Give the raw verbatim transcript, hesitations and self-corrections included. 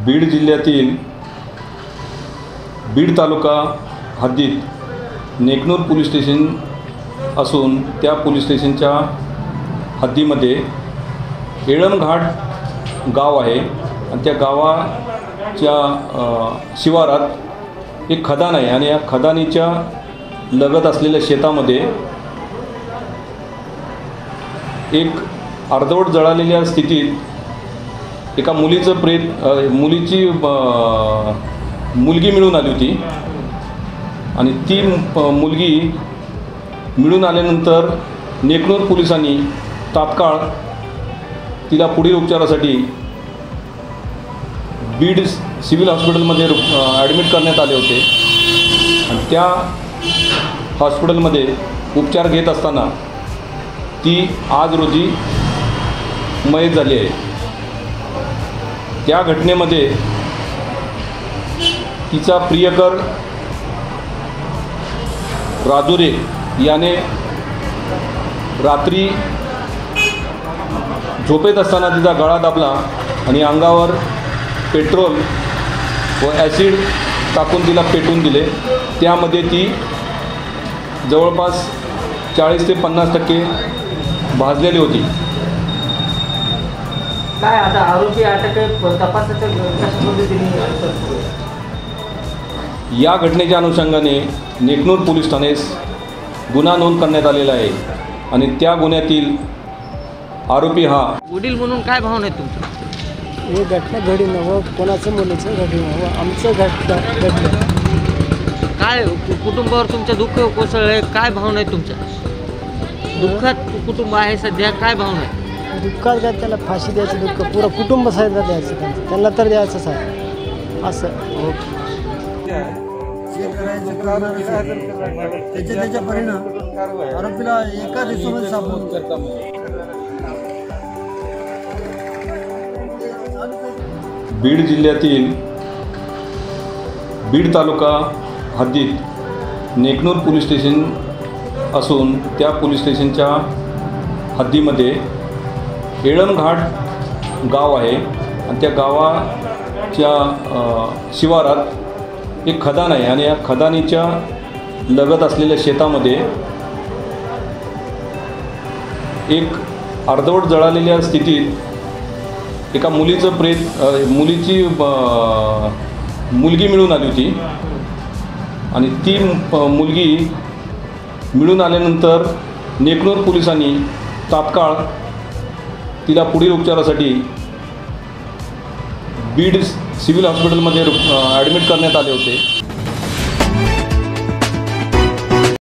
बीड जिल्ह्यातील बीड तालुका हद्दीत Neknoor police station असून त्या पोलीस स्टेशनच्या हद्दीमध्ये येळमघाट गाव आहे आणि त्या गावाच्या शिवारात एक खदान आहे आणि या खदानीच्या लगत असलेल्या शेतामध्ये एक अर्धवट जळालेल्या स्थितीत एका मुलीचं प्रेत मुलीची मुलगी मिळून आली होती आणि ती मुलगी मिळून आल्यानंतर नेकनूर पोलिसांनी तात्काळ तिला पुढील उपचारासाठी बीड सिव्हिल हॉस्पिटलमध्ये ॲडमिट करण्यात आले होते आणि त्या हॉस्पिटलमध्ये उपचार घेत असताना ती आज रोजी मयत झाली आहे। त्या घटनेमध्ये तिचा प्रियकर राजुरे याने रात्री झोपेत असताना तिचा गळा दाबला आणि अंगावर पेट्रोल व ॲसिड टाकून तिला पेटवून दिले। त्यामध्ये ती जवळपास चाळीस ते पन्नास टक्के भाजलेली होती। काय आता आरोपी अटक तपासाच्या कशा पद्धतीने या घटनेच्या अनुषंगाने नेकनूर पोलीस ठाण्यास गुन्हा नोंद करण्यात आलेला आहे आणि त्या गुन्ह्यातील आरोपी हा वडील म्हणून काय भावना आहे तुमचं? हे घटना घडी नव्हं, कोणाचं मुलीचं घडी नव्हं, आमचं घटना घडलं। काय कुटुंबावर तुमचं दुःख कोसळलं आहे, काय भावना आहे तुमच्या? दुःखात कुटुंब आहे सध्या, काय भावना आहे? दुःखात काय त्याला फाशी द्यायचं, दुःख पुरं कुटुंब साहेब द्यायचं, त्यांचं त्यांना तर द्यायचंच आहे असं। त्याच्या त्याच्या परिणाम आरोपीला एका दिवसामध्ये सापडून बीड जिल्ह्यातील बीड तालुका हद्दीत नेकनूर पोलीस स्टेशन असून त्या पोलीस स्टेशनच्या हद्दीमध्ये येळमघाट गाव आहे आणि त्या गावाच्या शिवारात एक खदान आहे आणि या खदानीच्या लगत असलेल्या शेतामध्ये एक अर्धवट जळालेल्या स्थितीत एका मुलीचं प्रेत मुलीची मुलगी मिळून आली होती आणि ती मुलगी मिळून आल्यानंतर नेकनूर पोलिसांनी तात्काळ तिला पुढील उपचारासाठी बीड सिव्हिल हॉस्पिटलमध्ये ॲडमिट करण्यात आले होते।